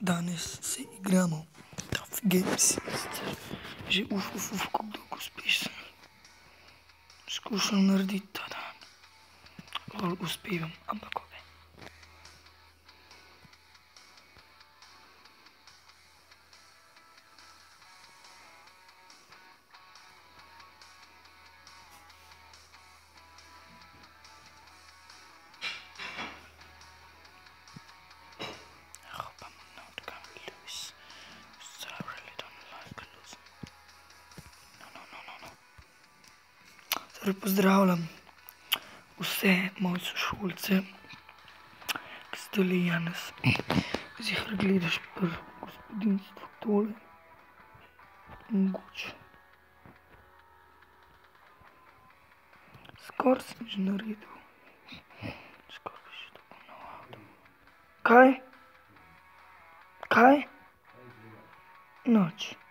Danes se igramo Tough Games. Že kako dolgo uspešen. Skušam narediti ta dan. Bolj uspevam, ampak ok. Pozdravljam vse moje sošolce, ki ste tule danes. Ziher gledaš pri gospodinjstvu tole. Mogoče. Skoraj sem že naredil. Skoraj bi že tako na avto. Kaj? Kaj? Noč.